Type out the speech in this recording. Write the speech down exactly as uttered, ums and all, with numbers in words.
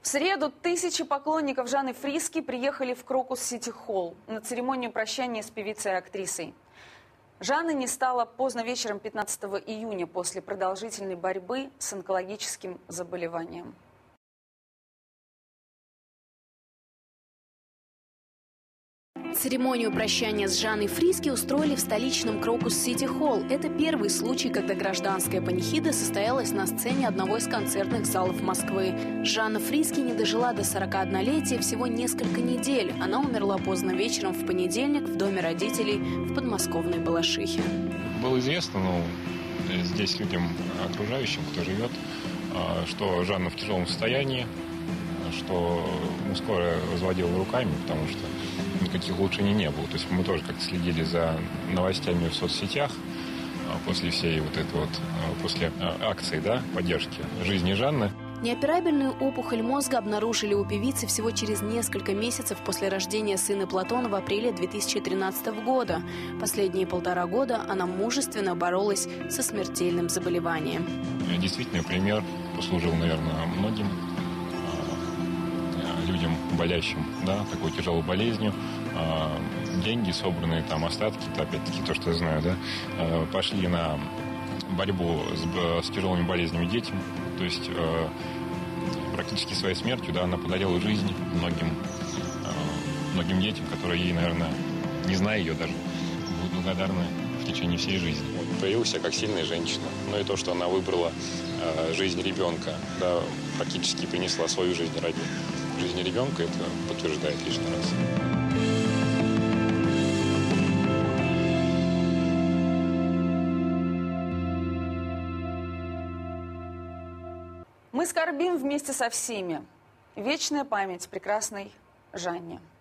В среду тысячи поклонников Жанны Фриске приехали в Крокус-Сити-Холл на церемонию прощания с певицей и актрисой. Жанны не стало поздно вечером пятнадцатого июня после продолжительной борьбы с онкологическим заболеванием. Церемонию прощания с Жанной Фриске устроили в столичном Крокус-Сити-Холл. Это первый случай, когда гражданская панихида состоялась на сцене одного из концертных залов Москвы. Жанна Фриске не дожила до сорокаоднолетия всего несколько недель. Она умерла поздно вечером в понедельник в доме родителей в подмосковной Балашихе. Было известно, ну, здесь людям, окружающим, кто живет, что Жанна в тяжелом состоянии, что ну, скоро разводила руками, потому что никаких улучшений не было. То есть мы тоже как-то следили за новостями в соцсетях после всей вот этой вот, после акции, да, поддержки жизни Жанны. Неоперабельную опухоль мозга обнаружили у певицы всего через несколько месяцев после рождения сына Платона в апреле две тысячи тринадцатого года. Последние полтора года она мужественно боролась со смертельным заболеванием. Действительно, пример послужил, наверное, многим людям, болящим, да, такой тяжелой болезнью. Деньги, собранные, там, остатки, опять-таки, то, что я знаю, да, пошли на борьбу с, с тяжелыми болезнями детям. То есть практически своей смертью, да, она подарила жизнь многим, многим детям, которые ей, наверное, не зная ее даже, будут благодарны в течение всей жизни. Проявила себя как сильная женщина. Но и то, что она выбрала жизнь ребенка, да, практически принесла свою жизнь ради жизни ребенка, это подтверждает лишний раз. Мы скорбим вместе со всеми. Вечная память прекрасной Жанне.